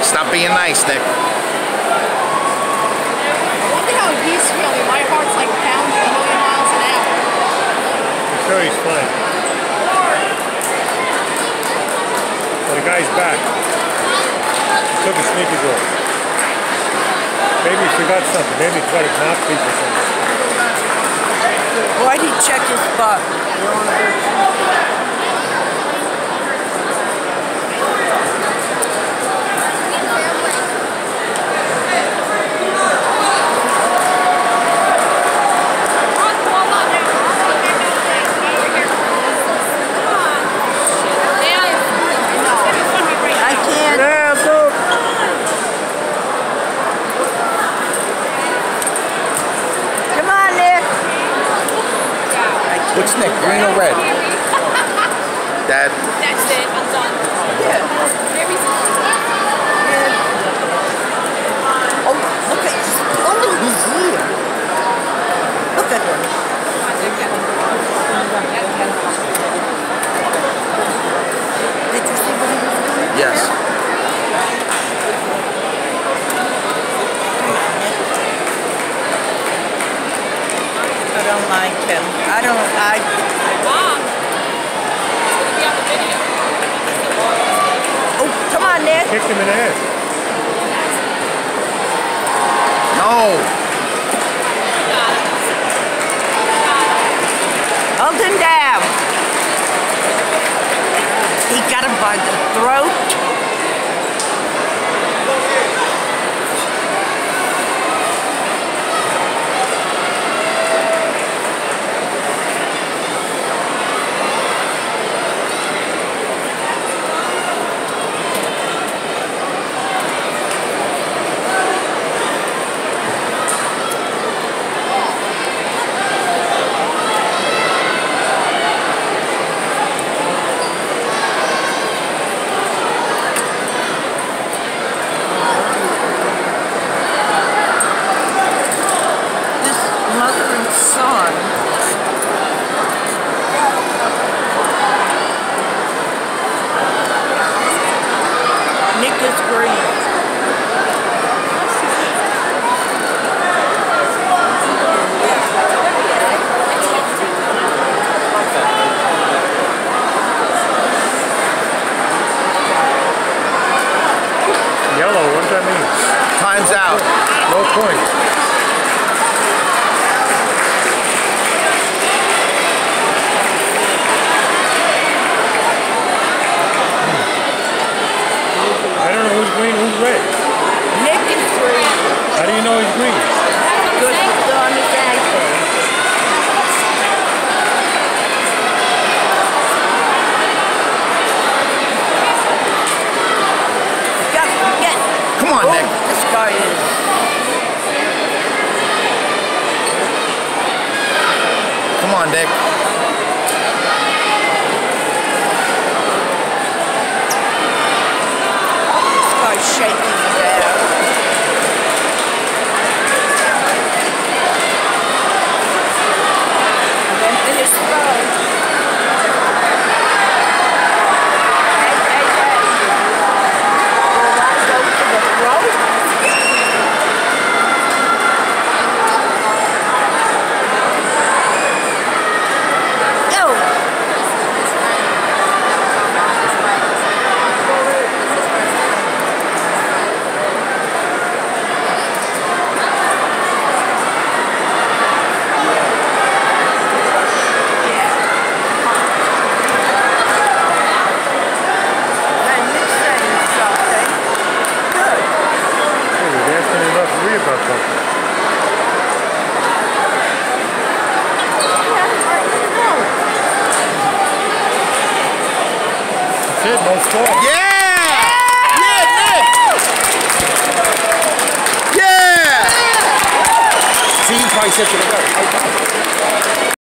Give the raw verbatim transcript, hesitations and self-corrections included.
Stop being nice, Nick. I wonder how he's feeling. My heart's like pounding a million miles an hour. I'm sure he's fine. Well, the guy's back. He took his sneakers off. Maybe he forgot something. Maybe he tried to mouthpiece or something. Why'd he check his butt? Which Nick, green or red? Dad. That's it. I'm done. Yeah. Oh, look at his pulling his ear. Look at him. Did you see what he was doing? Yes. I don't like him. I don't, I... Mom. It's be on the video. Oh, come on, Nick. Kicked him in the head. No. Hold him down. He got him by the throat. Son. Nick is green. Yellow, what does that mean? Time's out. No point. Who's green, who's red? Nick is green. How do you know he's green? Because it's on his ankle. Got to get. Come on, oh, Nick. This guy is. Come on, Nick. Shaking down. And then in his throat. Hey, hey, hey. Will that go to the throat? No. About something. That's it, no score. Yeah! Yeah, Nick! Yeah! See, you probably said to the right.